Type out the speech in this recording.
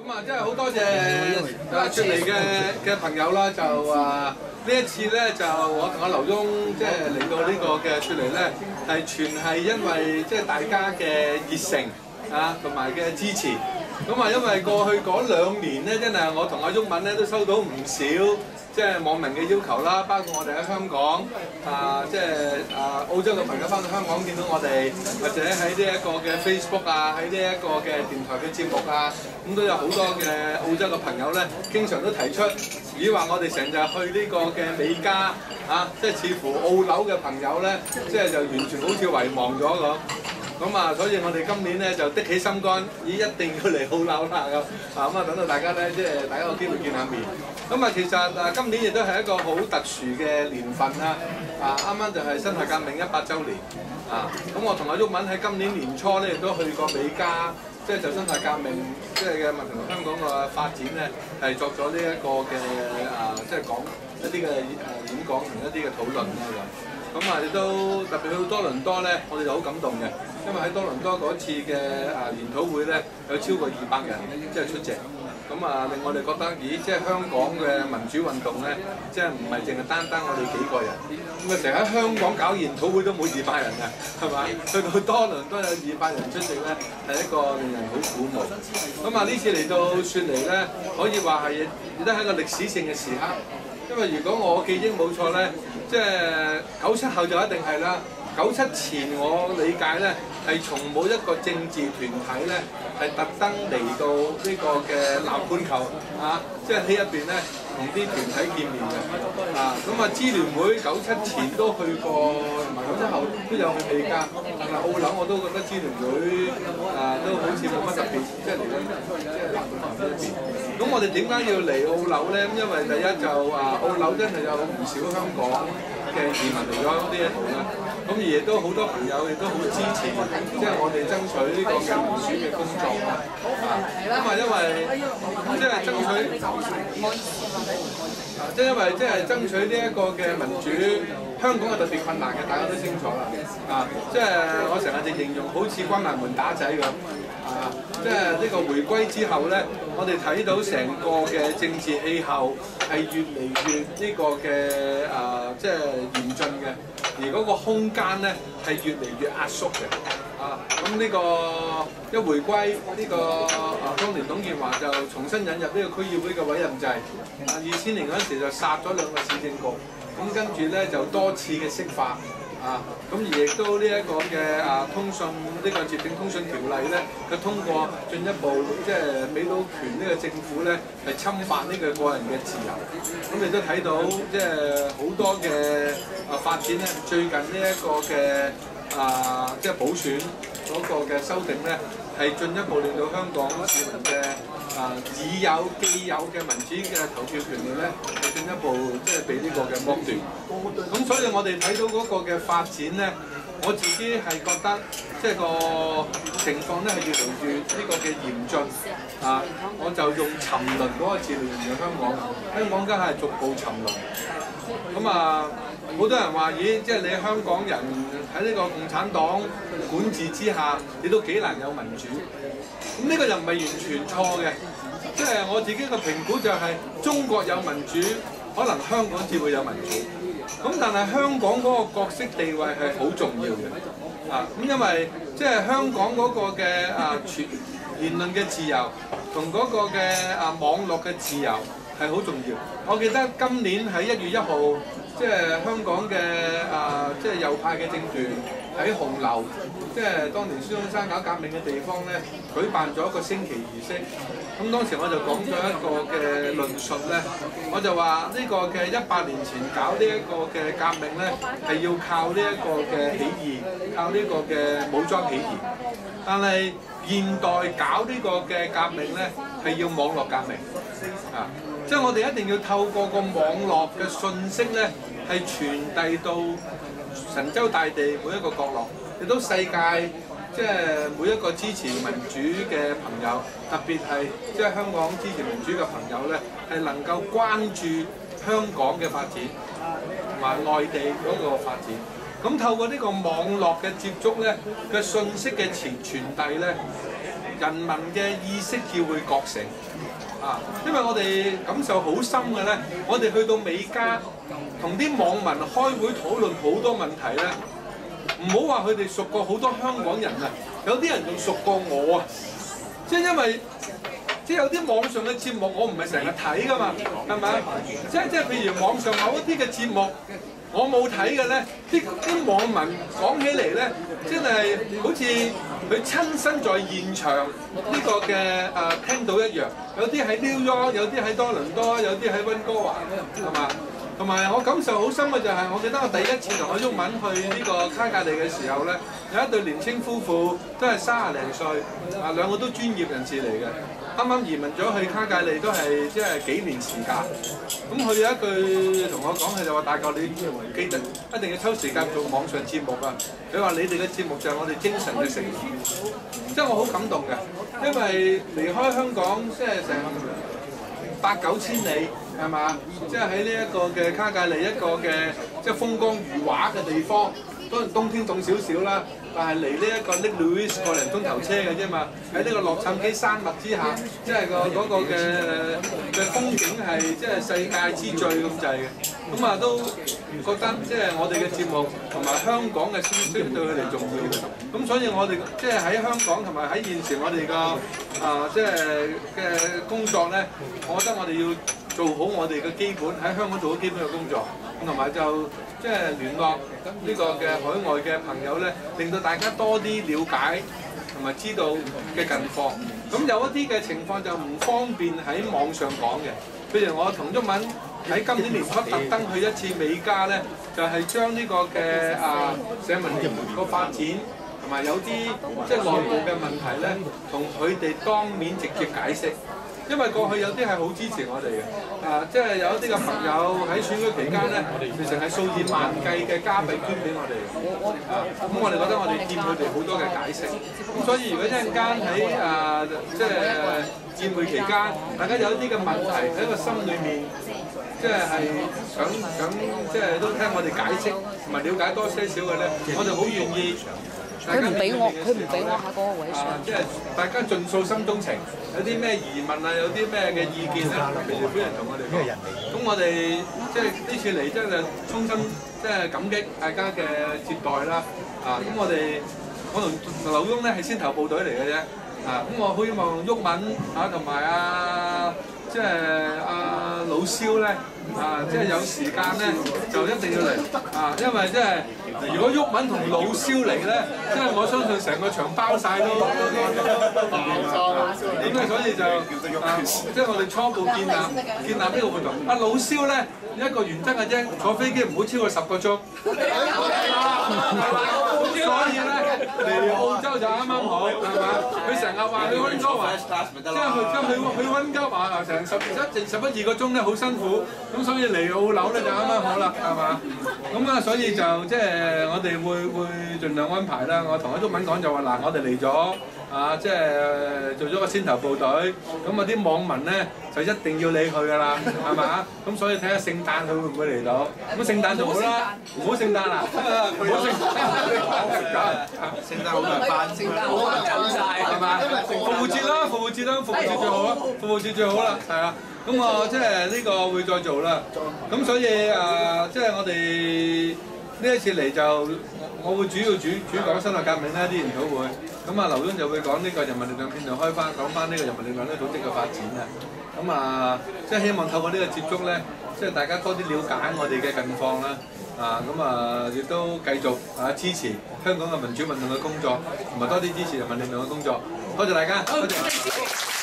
咁啊，真係好多謝雪梨嘅朋友啦，就呢一次咧，就我同阿劉翁即係嚟到呢個嘅雪梨咧，係全係因為即係大家嘅熱誠同埋嘅支持。咁啊，因為過去嗰2年咧，真係我同阿毓民咧都收到唔少即係網民嘅要求啦，包括我哋喺香港即係澳洲嘅朋友翻到香港見到我哋，或者喺呢一個嘅 Facebook 喺呢一個嘅電台嘅節目咁都有好多嘅澳洲嘅朋友咧，經常都提出，以話我哋成日去呢個嘅美加即係似乎澳紐嘅朋友咧，即係就完全好似遺忘咗咁。咁所以我哋今年咧就的起心肝，一定要嚟澳紐啦咁。等到大家咧，即係大家有機會見下面。咁其實今年亦都係一個好特殊嘅年份啦。啱啱就係辛亥革命100週年。咁我同阿毓民喺今年年初咧亦都去過美加，即係就辛亥革命即係嘅文明同香港嘅發展咧，係作咗呢一個嘅即係講一啲嘅演講同一啲嘅討論啦咁。咁亦都特別去到多倫多咧，我哋就好感動嘅，因為喺多倫多嗰次嘅研討會咧，有超過200人即係出席。咁令我哋覺得，咦，即係香港嘅民主運動咧，即係唔係淨係單我哋幾個人，咁成日喺香港搞研討會都冇200人嘅，係嘛？去到多倫多有200人出席咧，係一個令人好鼓舞。咁呢次嚟到雪梨咧，可以話係亦都係一個歷史性嘅時刻，因為如果我記憶冇錯咧，即係97後就一定係啦。97前我理解咧，係從冇一個政治團體咧係特登嚟到呢個嘅南半球即係喺入邊咧同啲團體見面嘅支聯會97前都去過，同埋97後都有去美加。但係澳紐我都覺得支聯會都好似冇乜特別，即係嚟緊即係南半球呢一邊。咁我哋點解要嚟澳紐咧？因為第一就澳紐真係有唔少香港嘅移民嚟咗呢一度啦。咁而亦都好多朋友亦都好支持，即係我哋爭取呢個嘅民主嘅工作因為即係爭取即係因為即係爭取呢一個嘅民主，香港係特別困難嘅，大家都清楚啦即係我成日就形容好似關埋門打仔咁即係呢個回歸之後咧，我哋睇到成個嘅政治氣候係越嚟越呢個嘅即係嚴峻嘅。而嗰個空間咧係越嚟越壓縮嘅，咁呢個一回歸呢個當年董建華就重新引入呢個區議會嘅委任制，2000年嗰陣時就殺咗2個市政局，咁跟住咧就多次嘅釋法，咁而亦都呢一個嘅通訊呢個接聽通訊條例咧嘅通過，進一步即係俾到權呢個政府咧係侵犯呢個個人嘅自由，咁你都睇到即係好多嘅發展咧，最近呢一個嘅即係補選嗰個嘅修訂咧，係進一步令到香港市民嘅既有嘅民主嘅投票權利咧，係進一步即係被呢個嘅剝奪。咁所以我哋睇到嗰個嘅發展咧，我自己係覺得即係個情況咧係越嚟越呢個嘅嚴峻我就用沉淪嗰個字嚟形容香港，香港梗係逐步沉淪。咁好多人話：咦，即係你香港人喺呢個共產黨管治之下，你都幾難有民主。咁呢個又唔係完全錯嘅，即係我自己嘅評估就係中國有民主，可能香港至會有民主。咁但係香港嗰個角色地位係好重要嘅咁因為即係香港嗰個嘅言論嘅自由同嗰個嘅網絡嘅自由係好重要。我記得今年喺1月1號，即係香港嘅即係右派嘅政團喺紅樓，即係當年孫中山搞革命嘅地方咧，舉辦咗一個升旗儀式。咁當時我就講咗一個嘅論述咧，我就話呢個嘅100年前搞呢一個嘅革命咧，係要靠呢一個嘅起義，靠呢個嘅武裝起義。但係現代搞呢個嘅革命咧，係要網絡革命即係我哋一定要透過個網絡嘅信息咧，係傳遞到神州大地每一個角落，亦都世界即係每一個支持民主嘅朋友，特別係即係香港支持民主嘅朋友咧，係能夠關注香港嘅發展同埋內地嗰個發展。咁透過呢個網絡嘅接觸咧嘅信息嘅傳遞咧， 人民嘅意識叫會覺醒啊！因為我哋感受好深嘅咧，我哋去到美加同啲網民開會討論好多問題咧，唔好話佢哋熟過好多香港人啊，有啲人仲熟過我啊！即係因為有啲網上嘅節目，我唔係成日睇噶嘛，係咪？即係譬如網上某一啲嘅節目，我冇睇嘅咧，啲網民講起嚟咧，真係好似佢親身在現場呢個嘅聽到一樣。有啲喺 New York，有啲喺多倫多，有啲喺溫哥華，係嘛？同埋我感受好深嘅就係，我記得我第一次同我毓民去呢個卡格利嘅時候咧，有一對年青夫婦都係30零歲，兩個都專業人士嚟嘅。啱啱移民咗去卡格利都係即係幾年時間，咁佢有一句同我講，佢就話：大舅你記得一定要抽時間做網上節目啊！佢話你哋嘅節目就係我哋精神嘅成員，即係我好感動嘅，因為離開香港即係成8、9千里係嘛，即係喺呢一個嘅卡格利一個嘅即係風光如畫嘅地方。當然冬天凍少少啦，但係離呢一個 Lake Louise 個零鐘頭車嘅啫嘛。喺呢個洛杉磯山脈之下，即係嗰個嘅風景係即係世界之最咁滯嘅。咁啊都覺得即係我哋嘅節目同埋香港嘅消息對佢哋重要。咁所以我哋即係喺香港同埋喺現時我哋個即係嘅工作咧，我覺得我哋要做好我哋嘅基本喺香港做好基本嘅工作，同埋就即係聯絡呢個嘅海外嘅朋友咧，令到大家多啲了解同埋知道嘅近況。咁有一啲嘅情況就唔方便喺網上講嘅，譬如我同毓民喺今年年初特登去一次美加咧，就係將呢個嘅社民連個發展同埋有啲即係內部嘅問題咧，同佢哋當面直接解釋。因為過去有啲係好支持我哋嘅，即係有一啲嘅朋友喺選舉期間咧，其實係數以萬計嘅加幣捐俾我哋，咁我哋覺得我哋欠佢哋好多嘅解釋，咁所以如果一陣間喺即係宴會期間，大家有一啲嘅問題喺個心裏面，即係想即係都聽我哋解釋同埋了解多些少嘅咧，我哋好願意。 佢唔俾我喺嗰個位上。 即係大家盡數心中情，有啲咩疑問啊，有啲咩嘅意見咧，隨時歡迎同我哋講。咁我哋即係呢次嚟真係衷心即係感激大家嘅接待啦。咁我同劉墉咧係先頭部隊嚟嘅啫。咁我希望毓民同埋即係老蕭咧，即係有時間咧就一定要嚟因為即係如果毓民同老蕭嚟咧，即係我相信成個場包晒都咁所以就即係我哋初步建立呢個活動。老蕭咧一個原則嘅啫，坐飛機唔好超過10個鐘。所以咧嚟澳洲就啱啱好，係嘛？佢成日話去溫哥華，即係去溫哥華成11、12個鐘咧，好辛苦。咁所以嚟澳紐咧就啱啱好啦，係嘛？咁所以就即係我哋會盡量安排啦。我同阿毓民講就話嗱，我哋嚟咗。即係做咗個先頭部隊，咁啲網民咧就一定要你去㗎啦，係嘛？咁所以睇下聖誕佢會唔會嚟到？咁聖誕就好啦，唔好聖誕啦，唔好聖誕，聖誕好多人翻，聖誕好多人走晒，係嘛？復活節啦，復活節最好啦，復活節最好啦，係啊。咁我即係呢個會再做啦。咁所以即係我哋呢一次嚟就我會主講辛亥革命啦啲研討會。咁劉墉就會講呢個人民力量片段開翻，講翻呢個人民力量呢個組織嘅發展啊。咁即係希望透過呢個接觸咧，即係大家多啲了解我哋嘅近況啦。亦都繼續支持香港嘅民主運動嘅工作，同埋多啲支持人民力量嘅工作。多謝大家，多謝。